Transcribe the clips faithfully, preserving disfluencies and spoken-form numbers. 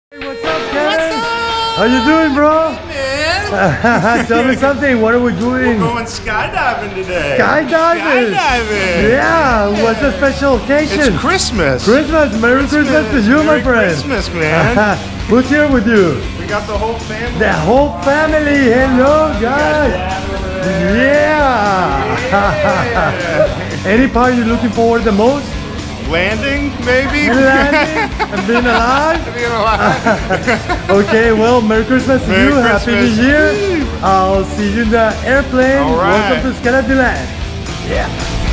Hey, what's up, Kevin? What's up? How you doing, bro? Man. Tell me something. What are we doing? We're going skydiving today. Skydiving? Skydiving. Yeah. What's the special occasion? It's Christmas. Christmas. Merry Christmas, Christmas to you, Merry my friend. Christmas, man. Who's here with you? We got the whole family. The whole family. Hello, guys. Yeah. Yeah. Any part you're looking forward the most? Landing, maybe? Landing and being alive? Being alive. Okay, well, Merry Christmas to Merry you. Christmas. Happy New Year. I'll see you in the airplane. All right. Welcome to Skydiving Land. Yeah.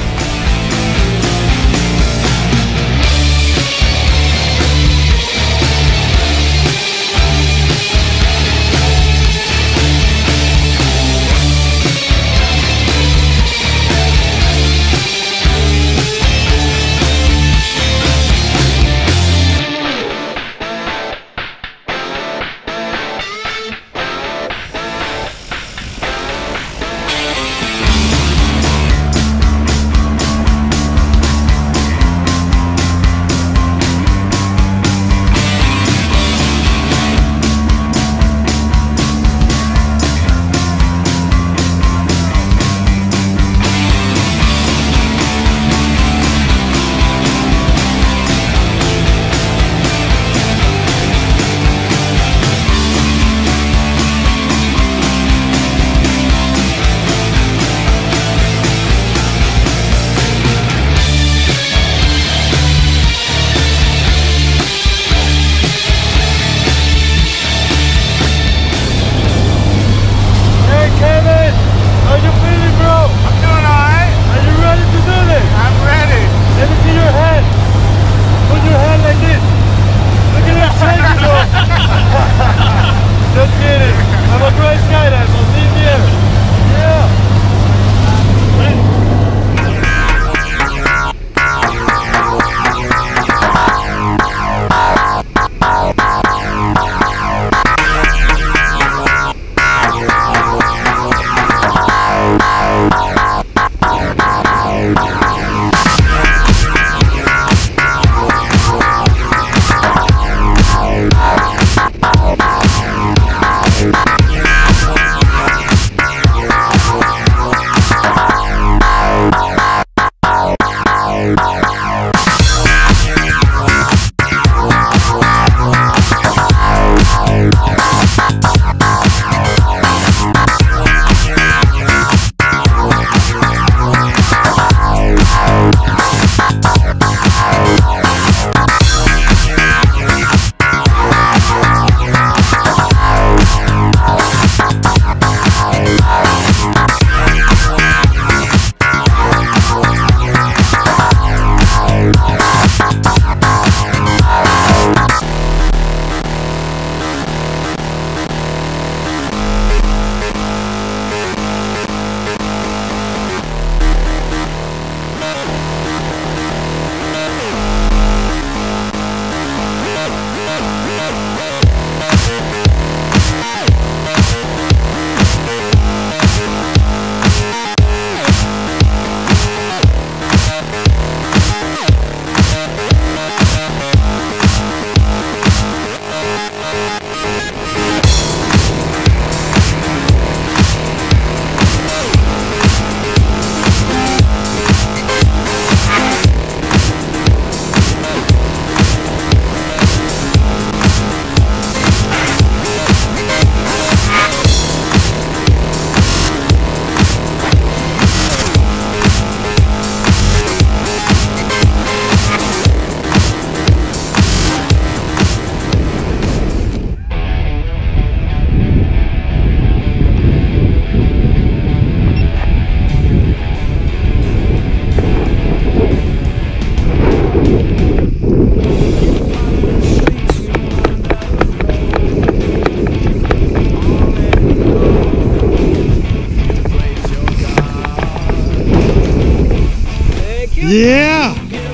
Yeah!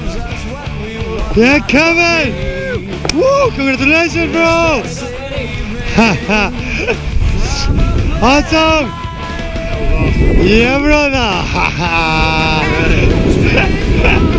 Yeah, Kevin! Woo! Congratulations, bro! Awesome! Yeah, brother!